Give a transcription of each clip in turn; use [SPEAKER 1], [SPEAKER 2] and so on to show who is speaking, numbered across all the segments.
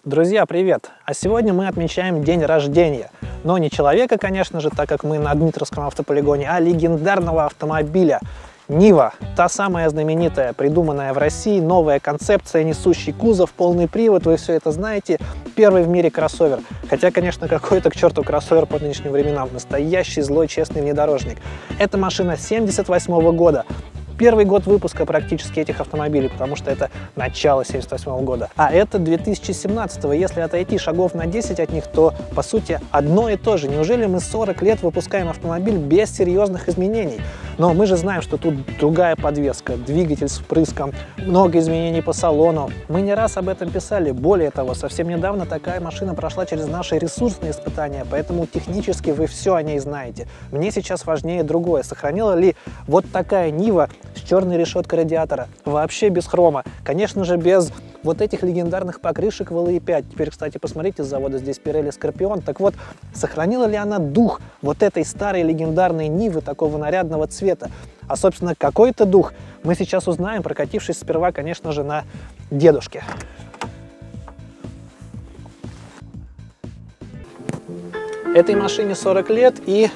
[SPEAKER 1] Друзья, привет! А сегодня мы отмечаем день рождения. Но не человека, конечно же, так как мы на Дмитровском автополигоне, а легендарного автомобиля. Нива, та самая знаменитая, придуманная в России, новая концепция, несущий кузов, полный привод, вы все это знаете, первый в мире кроссовер. Хотя, конечно, какой-то к черту кроссовер по нынешним временам, настоящий злой честный внедорожник. Это машина 78 года. Первый год выпуска практически этих автомобилей, потому что это начало 78 года. А это 2017. Если отойти шагов на 10 от них, то, по сути, одно и то же. Неужели мы 40 лет выпускаем автомобиль без серьезных изменений? Но мы же знаем, что тут другая подвеска, двигатель с впрыском, много изменений по салону. Мы не раз об этом писали. Более того, совсем недавно такая машина прошла через наши ресурсные испытания, поэтому технически вы все о ней знаете. Мне сейчас важнее другое. Сохранила ли вот такая Нива с черной решеткой радиатора, вообще без хрома, конечно же без вот этих легендарных покрышек в LE5. Теперь, кстати, посмотрите, с завода здесь Pirelli Scorpion. Так вот, сохранила ли она дух вот этой старой легендарной Нивы такого нарядного цвета? А, собственно, какой-то дух мы сейчас узнаем, прокатившись сперва, конечно же, на дедушке. Этой машине 40 лет и...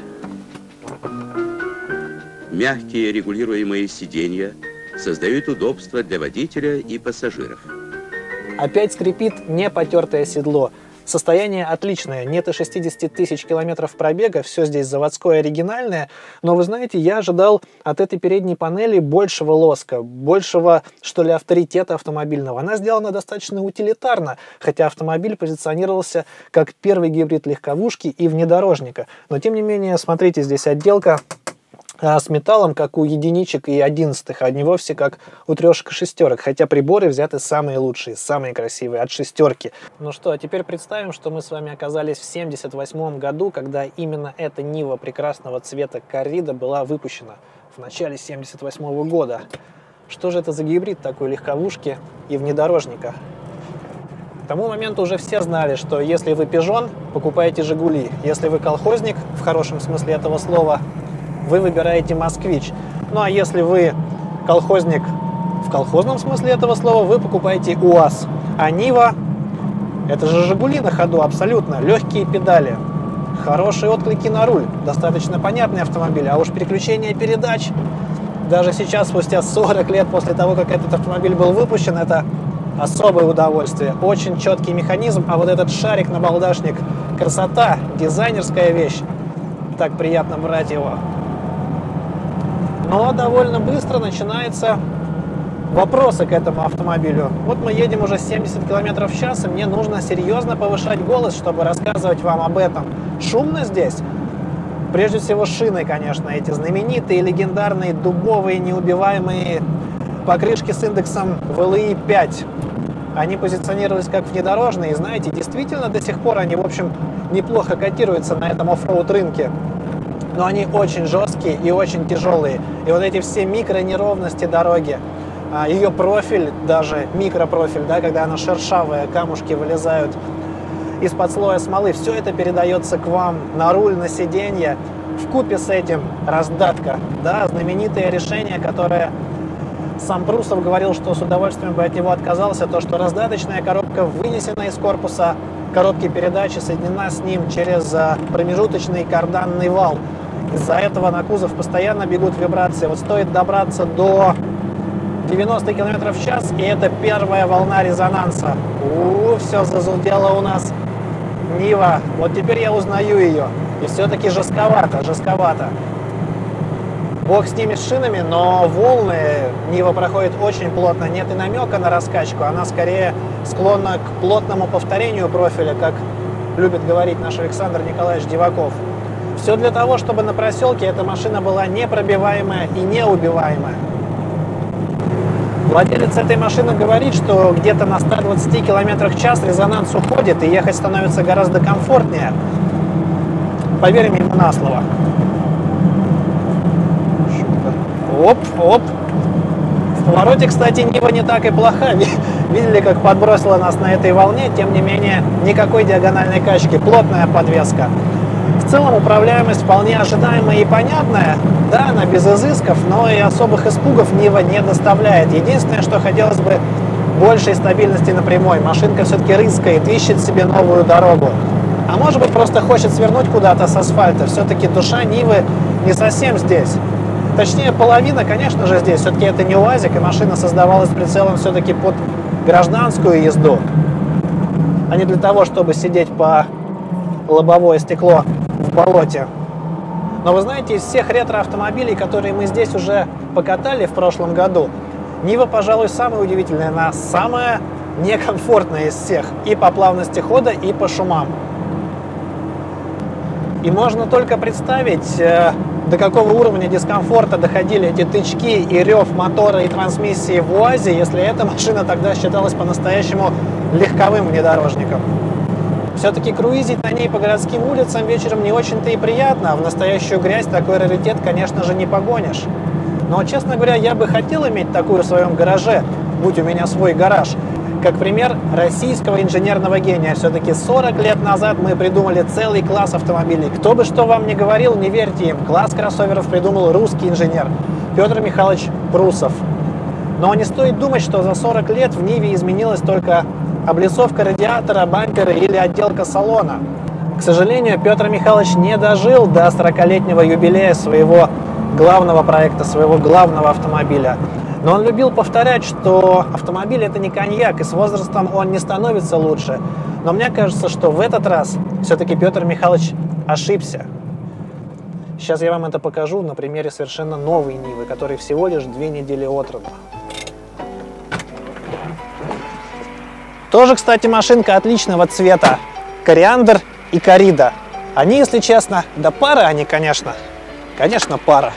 [SPEAKER 2] Мягкие регулируемые сиденья создают удобство для водителя и пассажиров.
[SPEAKER 1] Опять скрипит не потертое седло. Состояние отличное, нет и 60 тысяч километров пробега, все здесь заводское, оригинальное. Но вы знаете, я ожидал от этой передней панели большего лоска, большего, что ли, авторитета автомобильного. Она сделана достаточно утилитарно, хотя автомобиль позиционировался как первый гибрид легковушки и внедорожника. Но тем не менее, смотрите, здесь отделка с металлом, как у единичек и 11-х, а не вовсе как у трешек и шестерок, хотя приборы взяты самые лучшие, самые красивые, от шестерки. Ну что, а теперь представим, что мы с вами оказались в 78 году, когда именно эта Нива прекрасного цвета коррида была выпущена в начале 78 года. Что же это за гибрид такой легковушки и внедорожника? К тому моменту уже все знали, что если вы пижон, покупаете Жигули, если вы колхозник, в хорошем смысле этого слова, вы выбираете Москвич. Ну а если вы колхозник в колхозном смысле этого слова, вы покупаете УАЗ. А Нива, это же Жигули на ходу абсолютно, легкие педали, хорошие отклики на руль, достаточно понятный автомобиль, а уж переключение передач, даже сейчас, спустя 40 лет после того, как этот автомобиль был выпущен, это особое удовольствие, очень четкий механизм, а вот этот шарик на балдашник, красота, дизайнерская вещь, так приятно брать его. Но довольно быстро начинаются вопросы к этому автомобилю. Вот мы едем уже 70 км в час, и мне нужно серьезно повышать голос, чтобы рассказывать вам об этом. Шумно здесь? Прежде всего шины, конечно, эти знаменитые, легендарные, дубовые, неубиваемые покрышки с индексом LE5. Они позиционировались как внедорожные, и знаете, действительно до сих пор они, в общем, неплохо котируются на этом оффроуд рынке. Но они очень жесткие и очень тяжелые. И вот эти все микронеровности дороги, ее профиль, даже микропрофиль, да, когда она шершавая, камушки вылезают из-под слоя смолы, все это передается к вам на руль, на сиденье. Вкупе с этим раздатка, да, знаменитое решение, которое сам Прусов говорил, что с удовольствием бы от него отказался, то, что раздаточная коробка вынесена из корпуса коробки передач и соединена с ним через промежуточный карданный вал. Из-за этого на кузов постоянно бегут вибрации. Вот стоит добраться до 90 км в час, и это первая волна резонанса. Все зазудело у нас Нива. Вот теперь я узнаю ее. И все-таки жестковато, жестковато. Бог с ними, с шинами, но волны Нива проходит очень плотно. Нет и намека на раскачку. Она скорее склонна к плотному повторению профиля, как любит говорить наш Александр Николаевич Диваков. Все для того, чтобы на проселке эта машина была непробиваемая и неубиваемая. Владелец этой машины говорит, что где-то на 120 км в час резонанс уходит и ехать становится гораздо комфортнее. Поверим ему на слово. Оп, оп. В повороте, кстати, Нива не так и плоха. Видели, как подбросила нас на этой волне? Тем не менее, никакой диагональной качки. Плотная подвеска. В целом, управляемость вполне ожидаемая и понятная. Да, она без изысков, но и особых испугов Нива не доставляет. Единственное, что хотелось бы большей стабильности на прямой. Машинка все-таки рыскает, ищет себе новую дорогу. А может быть, просто хочет свернуть куда-то с асфальта. Все-таки душа Нивы не совсем здесь. Точнее, половина, конечно же, здесь. Все-таки это не УАЗик, и машина создавалась прицелом все-таки под гражданскую езду, а не для того, чтобы сидеть по лобовое стекло в болоте. Но вы знаете, из всех ретро-автомобилей, которые мы здесь уже покатали в прошлом году, Нива, пожалуй, самая удивительная, она самая некомфортная из всех. И по плавности хода, и по шумам. И можно только представить, до какого уровня дискомфорта доходили эти тычки и рев мотора и трансмиссии в УАЗе, если эта машина тогда считалась по-настоящему легковым внедорожником. Все-таки круизить на ней по городским улицам вечером не очень-то и приятно, а в настоящую грязь такой раритет, конечно же, не погонишь. Но, честно говоря, я бы хотел иметь такую в своем гараже, будь у меня свой гараж. Как пример российского инженерного гения. Все-таки 40 лет назад мы придумали целый класс автомобилей. Кто бы что вам ни говорил, не верьте им. Класс кроссоверов придумал русский инженер Петр Михайлович Прусов. Но не стоит думать, что за 40 лет в Ниве изменилась только облицовка радиатора, бампера или отделка салона. К сожалению, Петр Михайлович не дожил до 40-летнего юбилея своего главного проекта, своего главного автомобиля. Но он любил повторять, что автомобиль — это не коньяк, и с возрастом он не становится лучше. Но мне кажется, что в этот раз все-таки Петр Михайлович ошибся. Сейчас я вам это покажу на примере совершенно новой Нивы, которой всего лишь 2 недели от роду. Тоже, кстати, машинка отличного цвета. Кориандр и корида. Они, если честно, да пара они, конечно. Конечно, пара.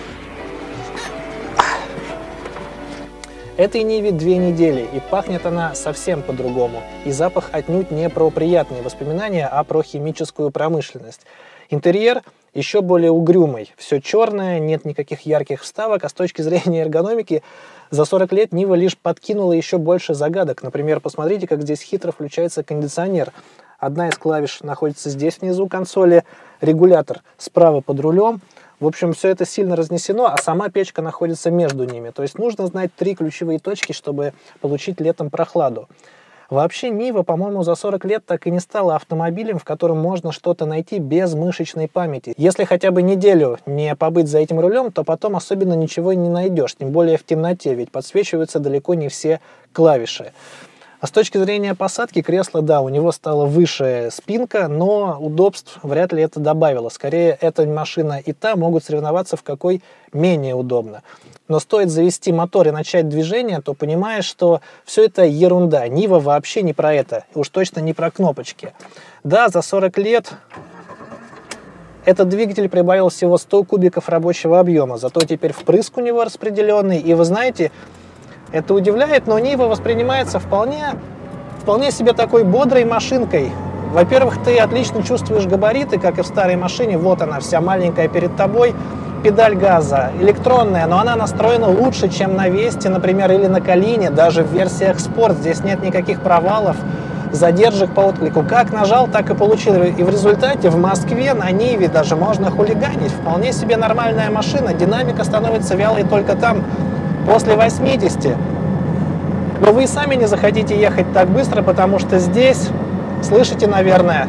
[SPEAKER 1] Этой Ниве 2 недели, и пахнет она совсем по-другому. И запах отнюдь не про приятные воспоминания, а про химическую промышленность. Интерьер еще более угрюмый. Все черное, нет никаких ярких вставок, а с точки зрения эргономики за 40 лет Нива лишь подкинула еще больше загадок. Например, посмотрите, как здесь хитро включается кондиционер. Одна из клавиш находится здесь внизу консоли, регулятор справа под рулем. В общем, все это сильно разнесено, а сама печка находится между ними. То есть нужно знать 3 ключевые точки, чтобы получить летом прохладу. Вообще Нива, по-моему, за 40 лет так и не стала автомобилем, в котором можно что-то найти без мышечной памяти. Если хотя бы неделю не побыть за этим рулем, то потом особенно ничего не найдешь, тем более в темноте, ведь подсвечиваются далеко не все клавиши. А с точки зрения посадки кресла, да, у него стала выше спинка, но удобств вряд ли это добавило. Скорее, эта машина и та могут соревноваться, в какой менее удобно. Но стоит завести мотор и начать движение, то понимаешь, что все это ерунда. Нива вообще не про это, уж точно не про кнопочки. Да, за 40 лет этот двигатель прибавил всего 100 кубиков рабочего объема, зато теперь впрыск у него распределенный, и вы знаете, это удивляет, но Нива воспринимается вполне себе такой бодрой машинкой. Во-первых, ты отлично чувствуешь габариты, как и в старой машине. Вот она, вся маленькая перед тобой. Педаль газа электронная, но она настроена лучше, чем на Весте, например, или на Калине. Даже в версиях Спорт здесь нет никаких провалов, задержек по отклику. Как нажал, так и получил. И в результате в Москве на Ниве даже можно хулиганить. Вполне себе нормальная машина. Динамика становится вялой только там, после 80. Но вы сами не захотите ехать так быстро, потому что здесь, слышите, наверное,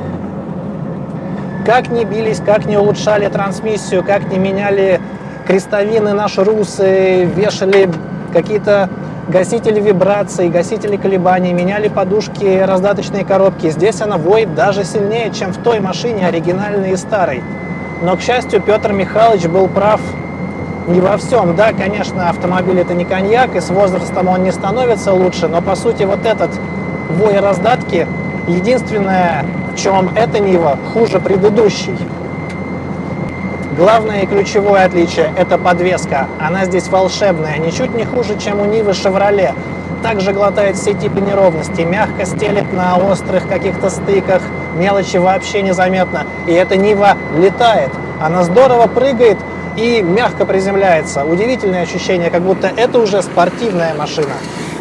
[SPEAKER 1] как не бились, как не улучшали трансмиссию, как не меняли крестовины наши русы, вешали какие-то гасители вибраций, гасители колебаний, меняли подушки, раздаточные коробки. Здесь она воет даже сильнее, чем в той машине, оригинальной и старой. Но, к счастью, Петр Михайлович был прав не во всем. Да, конечно, автомобиль это не коньяк, и с возрастом он не становится лучше, но по сути вот этот вой раздатки единственное, в чем эта Нива хуже предыдущей. Главное и ключевое отличие – это подвеска. Она здесь волшебная, ничуть не хуже, чем у Нивы Chevrolet. Также глотает все типы неровностей, мягко стелет на острых каких-то стыках, мелочи вообще незаметно. И эта Нива летает, она здорово прыгает и мягко приземляется. Удивительное ощущение, как будто это уже спортивная машина.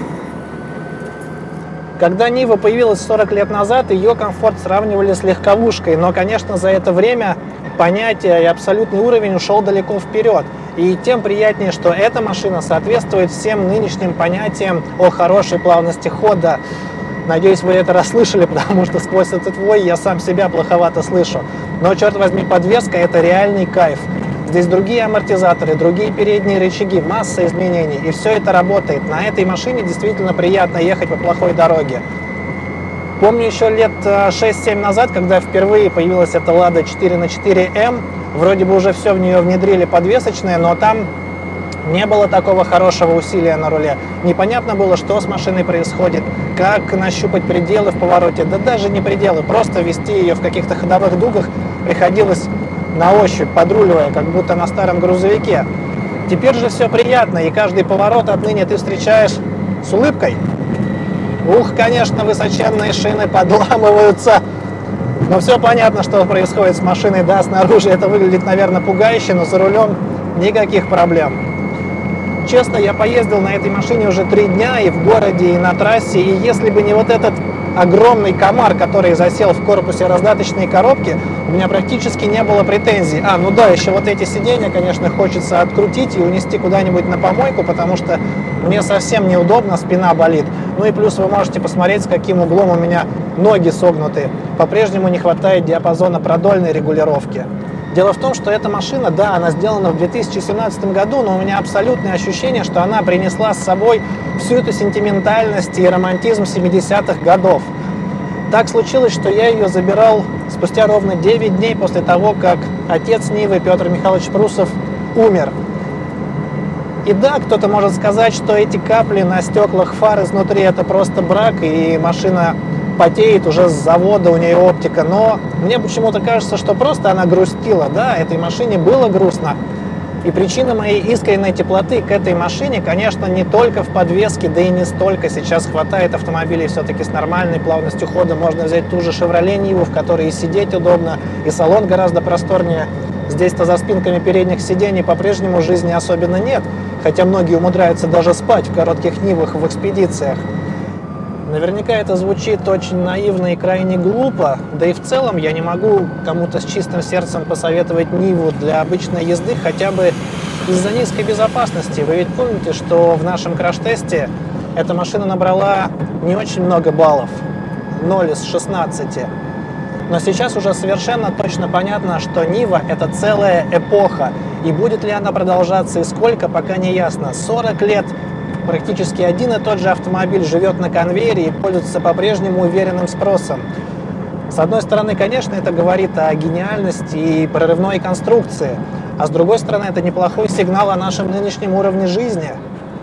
[SPEAKER 1] Когда Нива появилась 40 лет назад, ее комфорт сравнивали с легковушкой, но, конечно, за это время понятия и абсолютный уровень ушел далеко вперед. И тем приятнее, что эта машина соответствует всем нынешним понятиям о хорошей плавности хода. Надеюсь, вы это расслышали, потому что сквозь этот вой я сам себя плоховато слышу. Но, черт возьми, подвеска – это реальный кайф. Здесь другие амортизаторы, другие передние рычаги, масса изменений. И все это работает. На этой машине действительно приятно ехать по плохой дороге. Помню еще лет 6-7 назад, когда впервые появилась эта Lada 4×4M, вроде бы уже все в нее внедрили подвесочное, но там не было такого хорошего усилия на руле. Непонятно было, что с машиной происходит, как нащупать пределы в повороте, да даже не пределы, просто вести ее в каких-то ходовых дугах приходилось на ощупь, подруливая, как будто на старом грузовике. Теперь же все приятно, и каждый поворот отныне ты встречаешь с улыбкой. Ух, конечно, высоченные шины подламываются. Но все понятно, что происходит с машиной. Да, снаружи это выглядит, наверное, пугающе, но за рулем никаких проблем. Честно, я поездил на этой машине уже 3 дня и в городе, и на трассе. И если бы не вот этот огромный комар, который засел в корпусе раздаточной коробки, у меня практически не было претензий. Ну да, еще вот эти сиденья, конечно, хочется открутить и унести куда-нибудь на помойку, потому что мне совсем неудобно, спина болит. Ну и плюс вы можете посмотреть, с каким углом у меня ноги согнуты. По-прежнему не хватает диапазона продольной регулировки. Дело в том, что эта машина, да, она сделана в 2017 году, но у меня абсолютное ощущение, что она принесла с собой всю эту сентиментальность и романтизм 70-х годов. Так случилось, что я ее забирал спустя ровно 9 дней после того, как отец Нивы Петр Михайлович Прусов умер. И да, кто-то может сказать, что эти капли на стеклах фар изнутри это просто брак, и машина потеет уже с завода, у нее оптика, но мне почему-то кажется, что просто она грустила, да, этой машине было грустно. И причина моей искренней теплоты к этой машине, конечно, не только в подвеске, да и не столько. Сейчас хватает автомобилей все-таки с нормальной плавностью хода. Можно взять ту же Chevrolet Niva, в которой и сидеть удобно, и салон гораздо просторнее. Здесь-то за спинками передних сидений по-прежнему жизни особенно нет, хотя многие умудряются даже спать в коротких Нивах в экспедициях. Наверняка это звучит очень наивно и крайне глупо, да и в целом я не могу кому-то с чистым сердцем посоветовать Ниву для обычной езды хотя бы из-за низкой безопасности. Вы ведь помните, что в нашем краш-тесте эта машина набрала не очень много баллов, 0 из 16. Но сейчас уже совершенно точно понятно, что Нива – это целая эпоха. И будет ли она продолжаться и сколько, пока не ясно. 40 лет практически один и тот же автомобиль живет на конвейере и пользуется по-прежнему уверенным спросом. С одной стороны, конечно, это говорит о гениальности и прорывной конструкции, а с другой стороны, это неплохой сигнал о нашем нынешнем уровне жизни.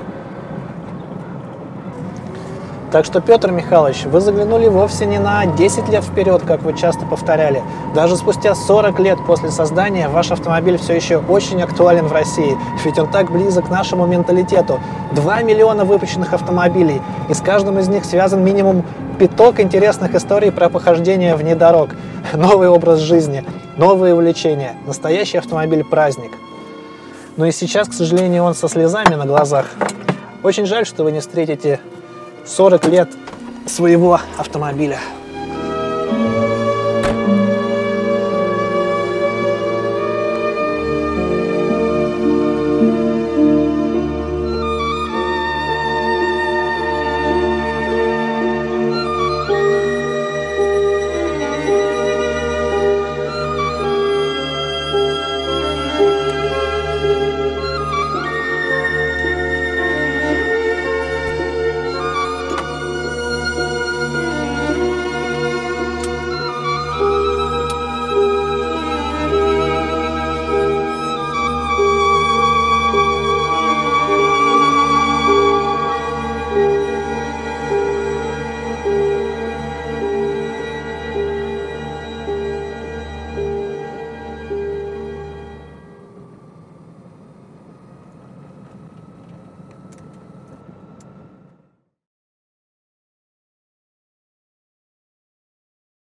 [SPEAKER 1] Так что, Петр Михайлович, вы заглянули вовсе не на 10 лет вперед, как вы часто повторяли. Даже спустя 40 лет после создания ваш автомобиль все еще очень актуален в России, ведь он так близок к нашему менталитету. 2 миллиона выпущенных автомобилей, и с каждым из них связан минимум пяток интересных историй про похождение вне дорог. Новый образ жизни, новые увлечения, настоящий автомобиль-праздник. Но и сейчас, к сожалению, он со слезами на глазах. Очень жаль, что вы не встретите 40 лет своего автомобиля.